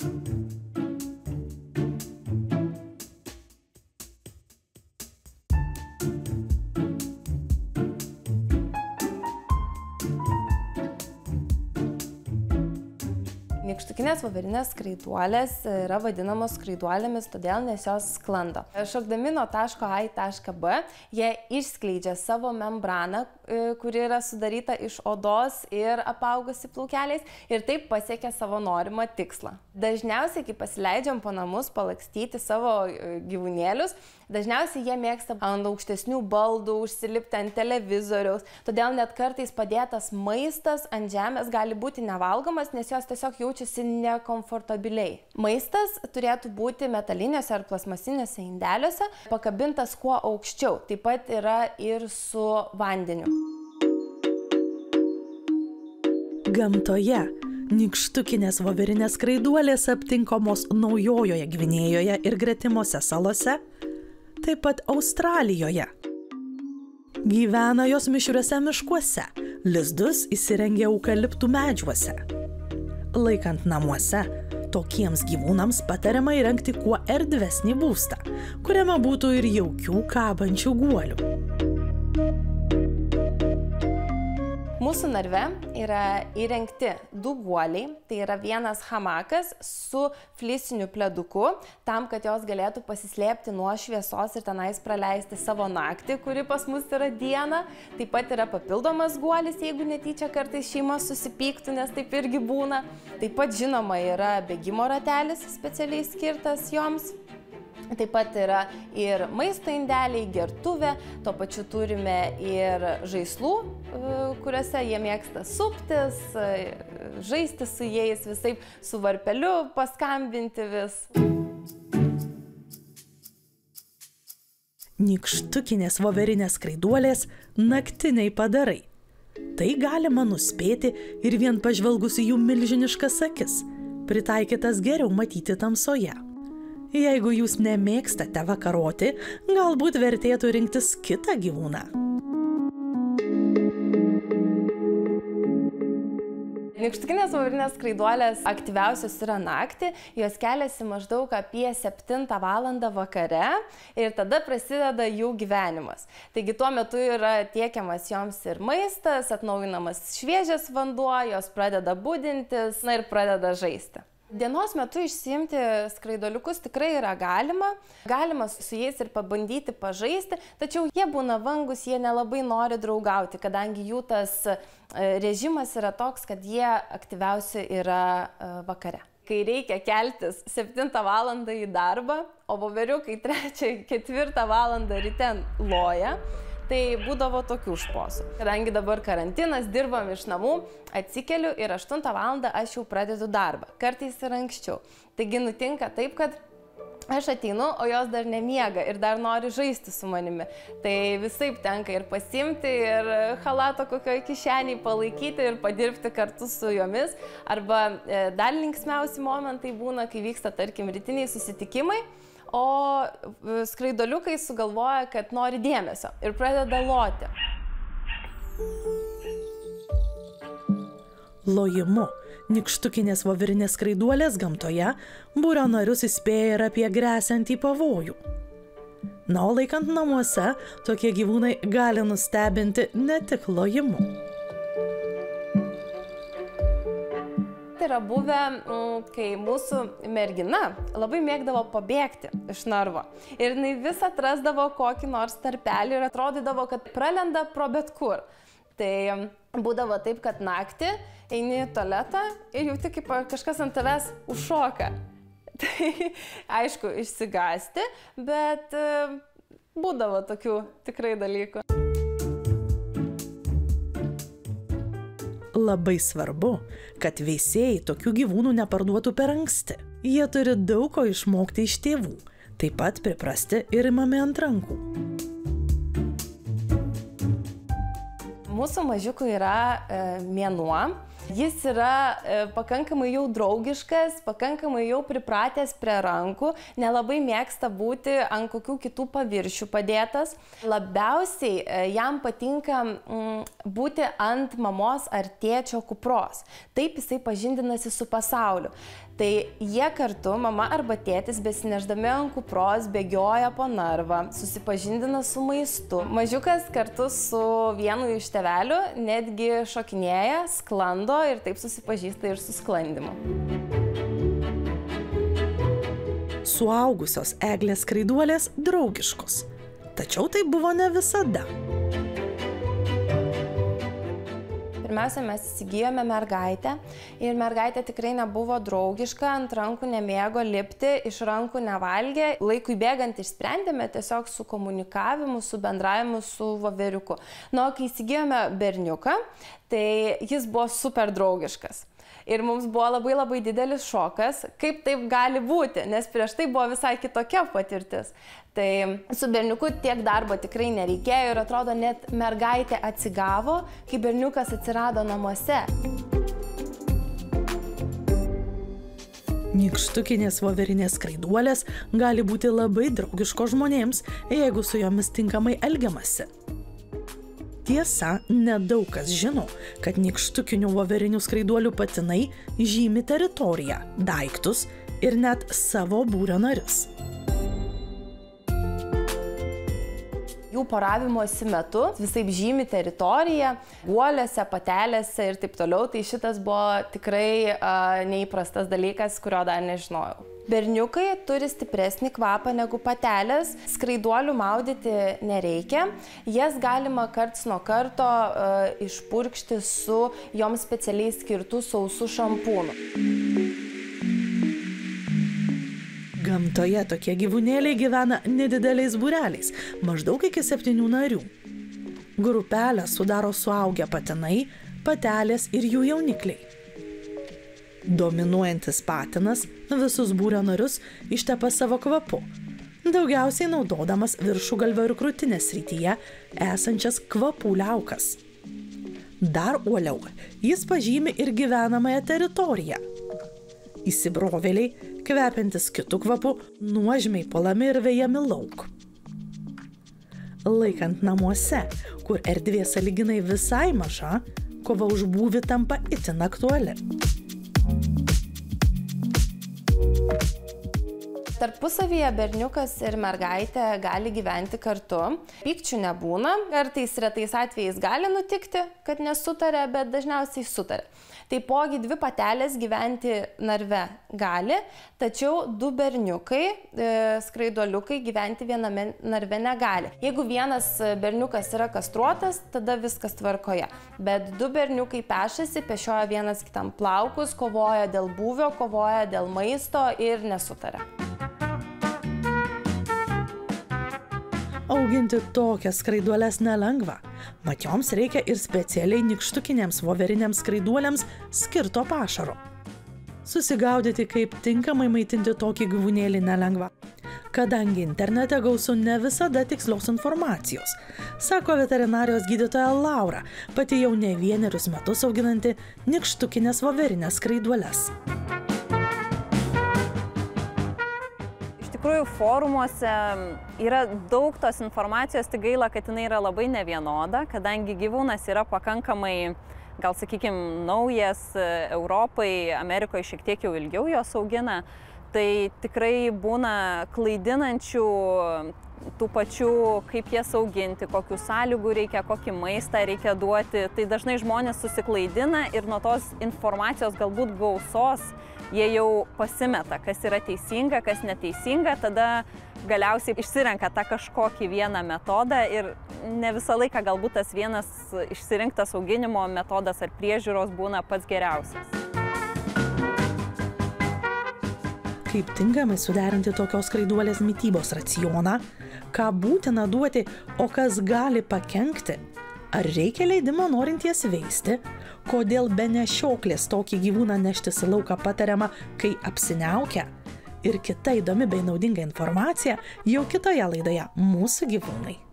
Nykštukinės voverinės skraiduolės yra vadinamos skraiduolėmis todėl, nes jos sklando. Šokdami nuo taško A į tašką B, jie išskleidžia savo membraną, kuri yra sudaryta iš odos ir apaugusi plaukeliais, ir taip pasiekia savo norimą tikslą. Dažniausiai, kai pasileidžiam po namus palakstyti savo gyvūnėlius, dažniausiai jie mėgsta ant aukštesnių baldų, užsilipti ant televizoriaus, todėl net kartais padėtas maistas ant žemės gali būti nevalgomas, nes jos tiesiog jaučiasi nekomfortabiliai. Maistas turėtų būti metaliniuose ar plasmasiniuose indeliuose, pakabintas kuo aukščiau, taip pat yra ir su vandeniu. Gamtoje nykštukinės voverinės skraiduolės aptinkamos Naujojoje Gvinėjoje ir gretimose salose, taip pat Australijoje. Gyvena jos mišriuose miškuose, lizdus įsirengia eukaliptų medžiuose. Laikant namuose, tokiems gyvūnams patariama įrengti kuo erdvesnį būstą, kuriame būtų ir jaukių kabančių guolių. Mūsų narve yra įrengti 2 guoliai, tai yra vienas hamakas su flisiniu pleduku, tam, kad jos galėtų pasislėpti nuo šviesos ir tenais praleisti savo naktį, kuri pas mus yra diena. Taip pat yra papildomas guolis, jeigu netyčia kartais šeima susipyktų, nes taip irgi būna. Taip pat žinoma yra bėgimo ratelis specialiai skirtas joms. Taip pat yra ir maisto indeliai, gertuvė, tuo pačiu turime ir žaislų, kuriuose jie mėgsta suptis, žaisti su jais, visaip su varpeliu paskambinti vis. Nykštukinės voverinės skraiduolės naktiniai padarai. Tai galima nuspėti ir vien pažvelgus į jų milžiniškas akis, pritaikytas geriau matyti tamsoje. Jeigu jūs nemėgstate vakaroti, galbūt vertėtų rinktis kitą gyvūną. Nykštukinės voverinės skraiduolės aktyviausios yra naktį, jos keliasi maždaug apie 7 valandą vakare ir tada prasideda jų gyvenimas. Taigi tuo metu yra tiekiamas joms ir maistas, atnaujinamas šviežias vanduo, jos pradeda budintis, na ir pradeda žaisti. Dienos metu išsiimti skraidoliukus tikrai yra galima. Galima su jais ir pabandyti pažaisti, tačiau jie būna vangus, jie nelabai nori draugauti, kadangi jų tas režimas yra toks, kad jie aktyviausi yra vakare. Kai reikia keltis 7 valandą į darbą, o voveriukai 3-4 valandą ryte loja, tai būdavo tokių šposų. Kadangi dabar karantinas, dirbam iš namų, atsikeliu ir 8 valandą aš jau pradedu darbą. Kartais ir anksčiau. Taigi nutinka taip, kad aš ateinu, o jos dar nemiega ir dar nori žaisti su manimi. Tai visaip tenka ir pasiimti, ir chalato kokioje kišenėje palaikyti ir padirbti kartu su jomis. Arba dar linksmiausi momentai būna, kai vyksta, tarkim, rytiniai susitikimai, o skraidoliukai sugalvoja, kad nori dėmesio ir pradeda loti. Lojimu nykštukinės voverinės skraiduolės gamtoje būrio narius įspėja ir apie gresiantį pavojų. Na, o laikant namuose, tokie gyvūnai gali nustebinti ne tik lojimu. Yra buvę, kai mūsų mergina labai mėgdavo pabėgti iš narvo. Ir jinai vis atrasdavo kokį nors tarpelį ir atrodydavo, kad pralenda pro bet kur. Tai būdavo taip, kad naktį eini į tualetą ir jauti, kaip kažkas ant tavęs užšoka. Tai aišku, išsigąsti, bet būdavo tokių tikrai dalykų. Labai svarbu, kad veisėjai tokių gyvūnų neparduotų per anksti. Jie turi daug ko išmokti iš tėvų, taip pat priprasti ir imami ant rankų. Mūsų mažiukui yra mėnuo. Jis yra pakankamai jau draugiškas, pakankamai jau pripratęs prie rankų, nelabai mėgsta būti ant kokių kitų paviršių padėtas. Labiausiai jam patinka būti ant mamos ar tėčio kupros. Taip jisai pažindinasi su pasauliu. Tai jie kartu, mama arba tėtis, besineždami ant kupros, bėgioja po narvą, susipažindina su maistu. Mažiukas kartu su vienu iš tėvelių netgi šokinėja, sklando ir taip susipažįsta ir su sklandymu. Suaugusios eglės skraiduolės draugiškos, tačiau tai buvo ne visada. Pirmiausia, mes įsigijome mergaitę ir mergaitė tikrai nebuvo draugiška, ant rankų nemėgo lipti, iš rankų nevalgė. Laikui bėgant išsprendėme tiesiog su komunikavimu, su bendravimu su voveriuku. Nu, kai įsigijome berniuką, tai jis buvo super draugiškas. Ir mums buvo labai didelis šokas, kaip taip gali būti, nes prieš tai buvo visai kitokia patirtis. Tai su berniuku tiek darbo tikrai nereikėjo ir atrodo net mergaitė atsigavo, kai berniukas atsirado namuose. Nykštukinės voverinės skraiduolės gali būti labai draugiškos žmonėms, jeigu su jomis tinkamai elgiamasi. Tiesa, nedaug kas žino, kad nykštukinių voverinių skraiduolių patinai žymi teritoriją, daiktus ir net savo būrio narius. Jų poravimosi metu visaip žymi teritoriją, guoliuose, patelėse ir taip toliau, tai šitas buvo tikrai neįprastas dalykas, kurio dar nežinojau. Berniukai turi stipresnį kvapą negu patelės, skraiduolių maudyti nereikia, jas galima karts nuo karto išpurkšti su joms specialiai skirtų sausų šampūnų. Gamtoje tokie gyvūnėliai gyvena nedideliais būreliais, maždaug iki 7 narių. Grupelę sudaro suaugę patinai, patelės ir jų jaunikliai. Dominuojantis patinas visus būrio narius ištepa savo kvapu, daugiausiai naudodamas viršugalvio ir krūtinės srityje esančias kvapų liaukas. Dar uoliau, jis pažymi ir gyvenamąją teritoriją. Įsibrovėliai, kvepiantis kitų kvapų, nuožmiai puolami ir vejami lauk. Laikant namuose, kur erdvė sąlyginai visai maža, kova už būvį tampa itin aktuali. Tarpusavyje berniukas ir mergaitė gali gyventi kartu. Pykčių nebūna, kartais retais atvejais gali nutikti, kad nesutaria, bet dažniausiai sutaria. Taipogi 2 patelės gyventi narve gali, tačiau 2 berniukai, skraiduoliukai gyventi viename narve negali. Jeigu vienas berniukas yra kastruotas, tada viskas tvarkoje. Bet 2 berniukai pešasi, pešioja vienas kitam plaukus, kovoja dėl būvio, kovoja dėl maisto ir nesutaria. Auginti tokias skraiduolės nelengva, mat joms reikia ir specialiai nykštukinėms voveriniams skraiduolėms skirto pašaro. Susigaudyti, kaip tinkamai maitinti tokį gyvūnėlį nelengva, kadangi internete gausu ne visada tikslios informacijos, sako veterinarijos gydytoja Laura, pati jau ne 1 metus auginanti nykštukinės voverinės skraiduolės. Iš tikrųjų, forumuose yra daug tos informacijos, tik gaila, kad jinai yra labai nevienoda, kadangi gyvūnas yra pakankamai, gal sakykime, naujas Europai, Amerikoje šiek tiek jau ilgiau jos augina, tai tikrai būna klaidinančių tų pačių, kaip jas auginti, kokių sąlygų reikia, kokį maistą reikia duoti. Tai dažnai žmonės susiklaidina ir nuo tos informacijos galbūt gausos jie jau pasimeta, kas yra teisinga, kas neteisinga, tada galiausiai išsirenka tą kažkokį vieną metodą ir ne visą laiką galbūt tas vienas išsirinktas auginimo metodas ar priežiūros būna pats geriausias. Kaip tinkamai suderinti tokios skraiduolės mitybos racioną, ką būtina duoti, o kas gali pakenkti, ar reikia leidimo norint jas veisti, kodėl be nešioklės tokį gyvūną neštis į lauką patariama, kai apsiniaukia, ir kita įdomi bei naudinga informacija jau kitoje laidoje Mūsų gyvūnai.